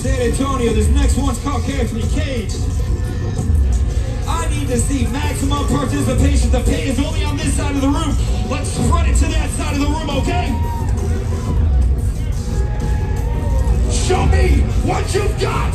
San Antonio. This next one's called Carefully Caged. I need to see maximum participation. The pay is only on this side of the room. Let's spread it to that side of the room, okay? Show me what you've got!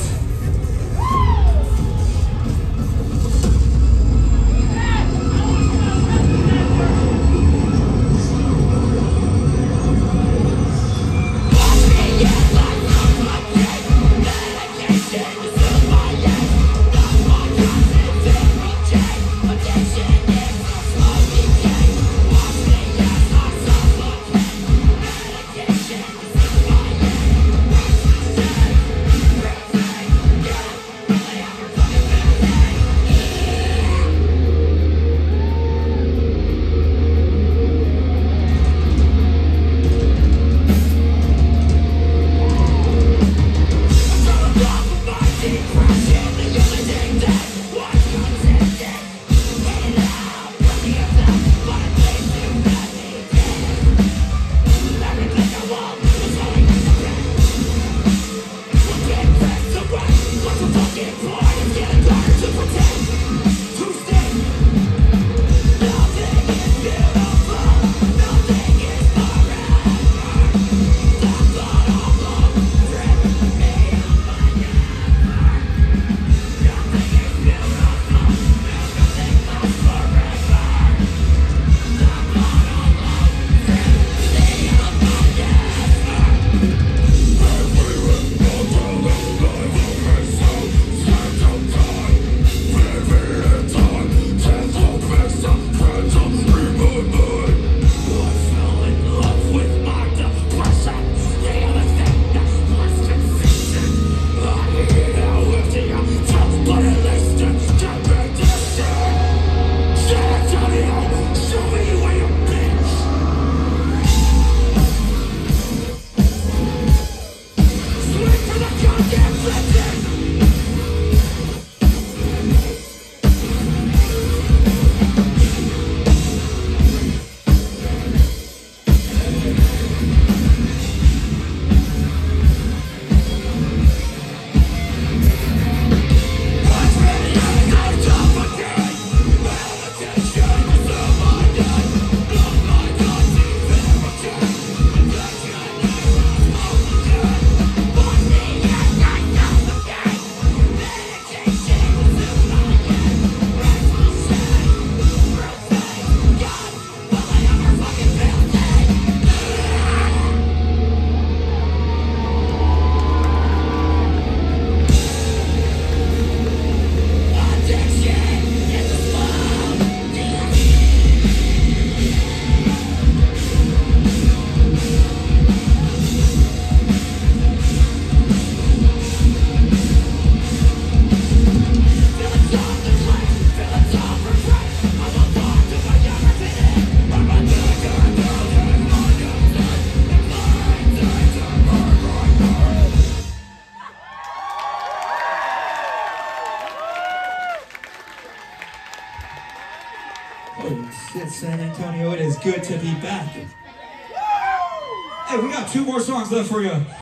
Oh shit, San Antonio, it is good to be back. Hey, we got 2 more songs left for you.